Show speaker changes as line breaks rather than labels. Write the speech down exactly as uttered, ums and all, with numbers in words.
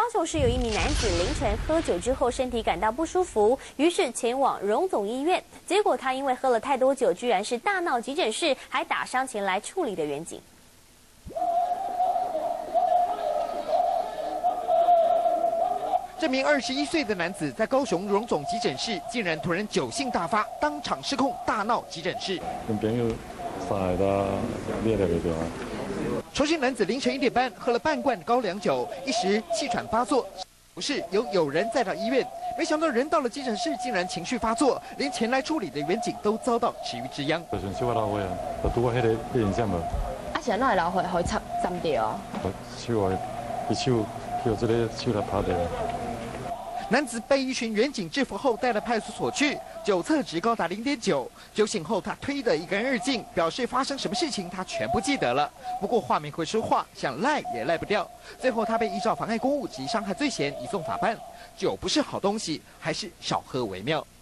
雄市有一名男子凌晨喝酒之后身体感到不舒服，于是前往荣总医院，结果他因为喝了太多酒，居然是大闹急诊室，还打伤前来处理的员警。
这名二十一岁的男子在高雄荣总急诊室，竟然突然酒性大发，当场失控大闹急诊室。
跟朋友上来的列了个电话。
重庆男子凌晨一点半喝了半罐高粱酒，一时气喘发作，不是由友人载到医院，没想到人到了急诊室，竟然情绪发作，连前来处理的员警都遭到池鱼之殃。
就算小我老伙啊，就拄我迄个迄影响无。
啊，是安怎会老伙会插针着？
手啊，伊手叫这个手来拍掉。
男子被一群员警制服后带到派出所去，酒测值高达零点九。酒醒后，他推得一干二净，表示发生什么事情他全不记得了。不过话没会说话，想赖也赖不掉。最后他被依照妨碍公务及伤害罪嫌移送法办。酒不是好东西，还是少喝为妙。